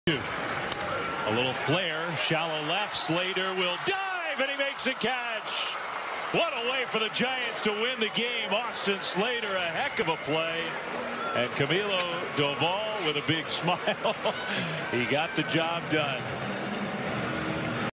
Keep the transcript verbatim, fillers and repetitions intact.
A little flare, shallow left. Slater will dive, and he makes a catch. What a way for the Giants to win the game. Austin Slater, a heck of a play. And Camilo Doval with a big smile. He got the job done.